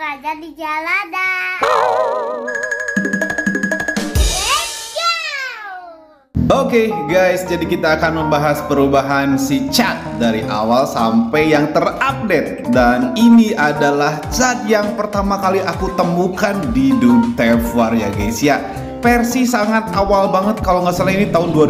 belajar di Jalada. Oke guys, jadi kita akan membahas perubahan si Chat dari awal sampai yang terupdate. Dan ini adalah Chat yang pertama kali aku temukan di Dutevar ya guys ya. Versi sangat awal banget, kalau nggak salah ini tahun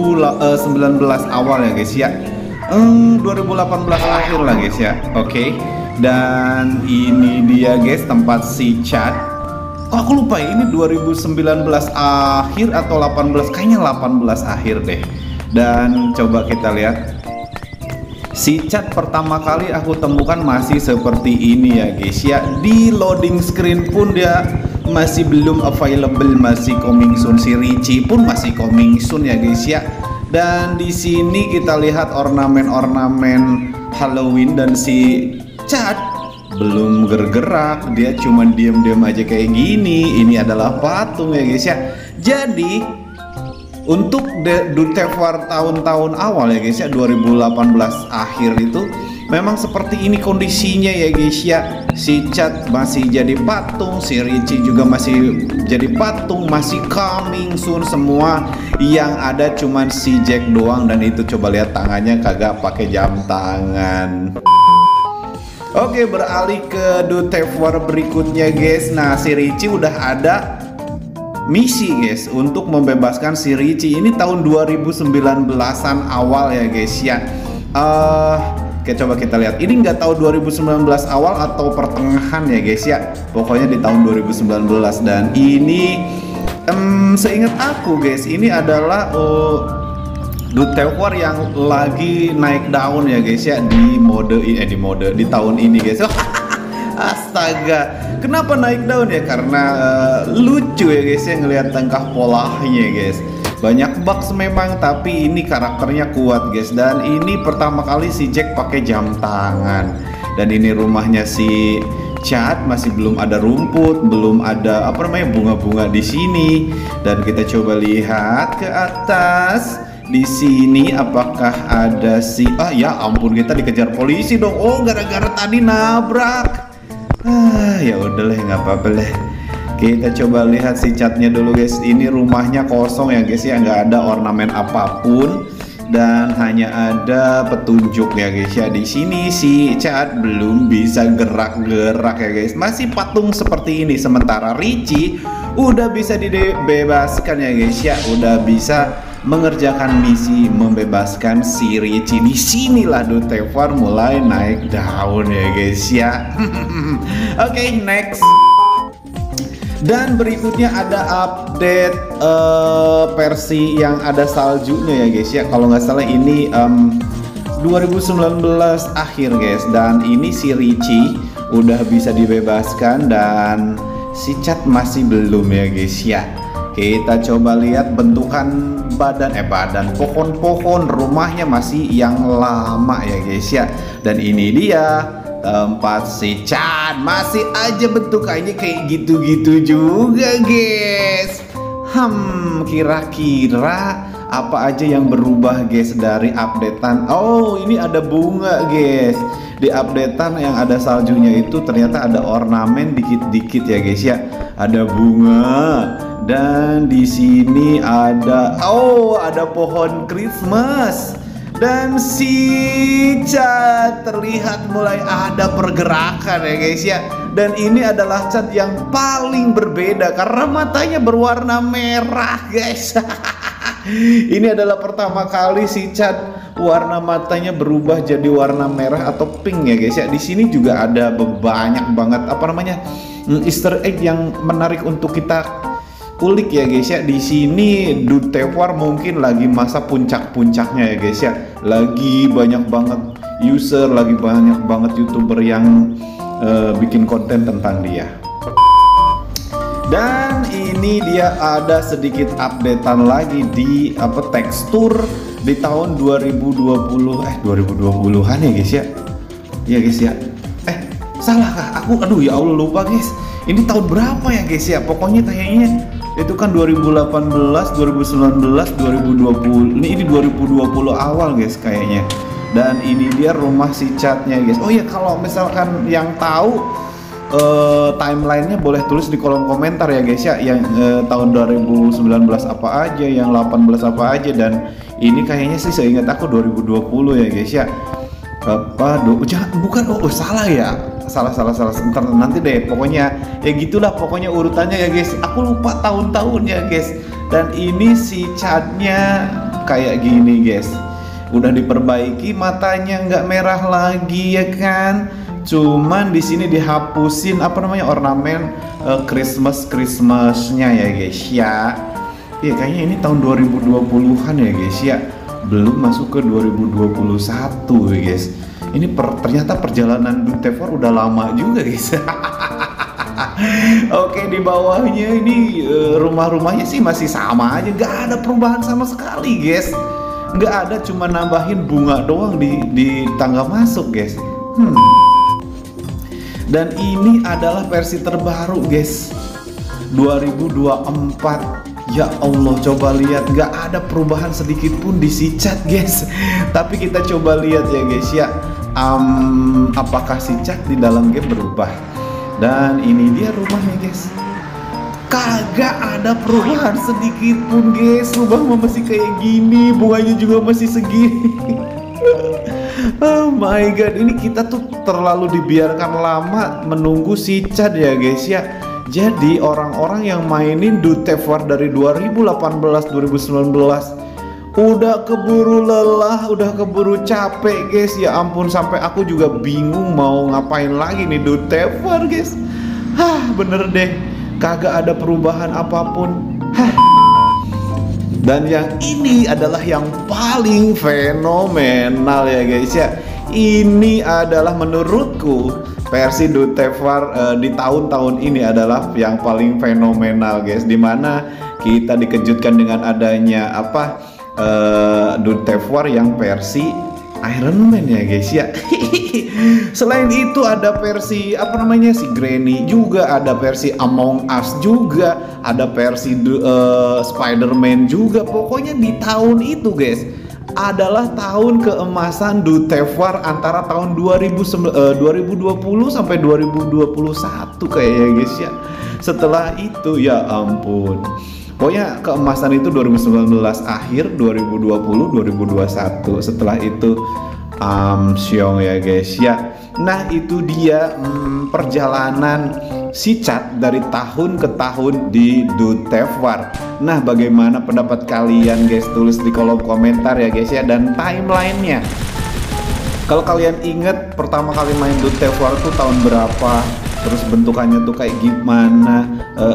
2019 awal ya guys ya. 2018 akhir lah guys ya. Oke. Dan ini dia guys tempat si Chat. Kok aku lupa ya, ini 2019 akhir atau 18, kayaknya 18 akhir deh. Dan coba kita lihat, si Chat pertama kali aku temukan masih seperti ini ya guys ya. Di loading screen pun dia masih belum available, masih coming soon. Si Richie pun masih coming soon ya guys ya. Dan di sini kita lihat ornamen-ornamen Halloween dan si Chat belum bergerak, dia cuma diam-diam aja kayak gini. Ini adalah patung ya guys ya. Jadi untuk Dutevar tahun-tahun awal ya guys ya, 2018 akhir itu memang seperti ini kondisinya ya guys ya. Si Chat masih jadi patung, si Richie juga masih jadi patung, masih coming soon semua. Yang ada cuman si Jack doang, dan itu coba lihat tangannya kagak pakai jam tangan. Oke, beralih ke Dutevar berikutnya guys. Nah, si Richie udah ada misi guys untuk membebaskan si Richie. Ini tahun 2019-an awal ya guys ya. Oke, coba kita lihat. Ini nggak tahu 2019 awal atau pertengahan ya guys ya. Pokoknya di tahun 2019. Dan ini seingat aku guys, ini adalah Dutevar yang lagi naik daun ya guys ya di tahun ini guys. Astaga, kenapa naik daun ya? Karena lucu ya guys ya ngelihat tingkah polanya guys. Banyak bugs memang, tapi ini karakternya kuat guys. Dan ini pertama kali si Jack pakai jam tangan. Dan ini rumahnya si Chat, masih belum ada rumput, belum ada bunga-bunga di sini. Dan kita coba lihat ke atas. Di sini apakah ada si ya ampun, kita dikejar polisi dong. Oh, gara-gara tadi nabrak. Ya udahlah, nggak apa-apa lah. Kita coba lihat si Chatnya dulu guys. Ini rumahnya kosong ya guys ya, nggak ada ornamen apapun dan hanya ada petunjuk ya guys ya. Di sini si Chat belum bisa gerak-gerak ya guys, masih patung seperti ini. Sementara Richie udah bisa dibebaskan ya guys ya, udah bisa mengerjakan misi membebaskan si Richie. Di sinilah Dutevar mulai naik daun ya guys ya. Oke, next. Dan berikutnya ada update versi yang ada saljunya ya guys ya. Kalau nggak salah ini 2019 akhir guys. Dan ini si Richie udah bisa dibebaskan dan si Chat masih belum ya guys ya. Kita coba lihat bentukan badan pohon-pohon rumahnya masih yang lama ya guys ya. Dan ini dia tempat si Chat, masih aja bentukannya kayak gitu-gitu juga guys. Kira-kira apa aja yang berubah guys dari updatean? Oh, ini ada bunga guys. Di updatean yang ada saljunya itu ternyata ada ornamen dikit-dikit ya guys ya. Ada bunga. Dan di sini ada pohon Christmas. Dan si Chat terlihat mulai ada pergerakan ya guys ya. Dan ini adalah Chat yang paling berbeda karena matanya berwarna merah guys. Ini adalah pertama kali si Chat warna matanya berubah jadi warna merah atau pink ya guys ya. Di sini juga ada banyak banget Easter egg yang menarik untuk kita kulik ya guys ya. Di sini Dutevar mungkin lagi masa puncak-puncaknya ya guys ya. Lagi banyak banget user, lagi banyak banget YouTuber yang bikin konten tentang dia. Dan ini dia ada sedikit updatean lagi di tekstur di tahun 2020-an ya guys ya. Iya guys ya. Salah kah? Aduh ya Allah, lupa guys. Ini tahun berapa ya guys ya? Pokoknya kayaknya itu kan 2018, 2019, 2020. Ini 2020 awal guys kayaknya. Dan ini dia rumah si Chatnya guys. Oh ya, kalau misalkan yang tahu timelinenya boleh tulis di kolom komentar ya guys ya, yang tahun 2019 apa aja, yang 18 apa aja. Dan ini kayaknya sih seingat aku 2020 ya guys ya. Bukan, salah ya, salah sebentar, nanti deh, pokoknya ya gitulah pokoknya urutannya ya guys, aku lupa tahun-tahunnya guys. Dan ini si catnya kayak gini guys, udah diperbaiki, matanya nggak merah lagi ya kan, cuman di sini dihapusin ornamen Christmasnya ya guys ya. Iya kayaknya ini tahun 2020-an ya guys ya, belum masuk ke 2021 ya guys. Ini ternyata perjalanan Dutefor udah lama juga guys. Oke, di bawahnya ini rumah-rumahnya sih masih sama aja, nggak ada perubahan sama sekali guys. Nggak ada, cuma nambahin bunga doang di tangga masuk guys. Dan ini adalah versi terbaru guys, 2024. Ya Allah, coba lihat, nggak ada perubahan sedikit pun di si cat guys. Tapi kita coba lihat ya guys ya, apakah si cat di dalam game berubah. Dan ini dia rumahnya guys, kagak ada perubahan sedikit pun guys. Rumah masih kayak gini, bunganya juga masih segini. Oh my god, ini kita tuh terlalu dibiarkan lama menunggu si cat ya guys ya. Jadi orang-orang yang mainin Dutefor dari 2018-2019 udah keburu lelah, udah keburu capek guys. Ya ampun, sampai aku juga bingung mau ngapain lagi nih Dutefor guys. Bener deh, kagak ada perubahan apapun. Dan yang ini adalah yang paling fenomenal ya guys ya. Ini adalah menurutku versi Dutefor di tahun-tahun ini adalah yang paling fenomenal guys, dimana kita dikejutkan dengan adanya Dutefor yang versi Iron Man ya guys ya. Selain itu ada versi si Granny juga, ada versi Among Us juga, ada versi Spider-Man juga. Pokoknya di tahun itu guys adalah tahun keemasan Dutefor antara tahun 2020 sampai 2021 kayaknya guys ya. Setelah itu ya ampun, pokoknya keemasan itu 2019 akhir, 2020 2021. Setelah itu Syong ya guys ya. Nah itu dia perjalanan si cat dari tahun ke tahun di Dutefor. Nah bagaimana pendapat kalian guys, tulis di kolom komentar ya guys ya. Dan timelinenya, kalau kalian inget pertama kali main Dutefor tuh tahun berapa, terus bentukannya tuh kayak gimana,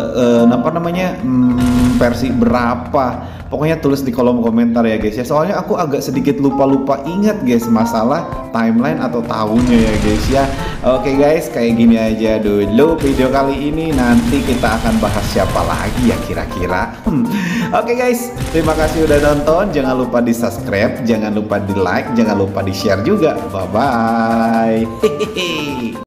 versi berapa, pokoknya tulis di kolom komentar ya guys ya. Soalnya aku agak sedikit lupa ingat guys masalah timeline atau tahunnya ya guys ya. Oke guys, kayak gini aja dulu video kali ini. Nanti kita akan bahas siapa lagi ya kira-kira. Oke guys, terima kasih udah nonton. Jangan lupa di subscribe, jangan lupa di like, jangan lupa di share juga. Bye bye.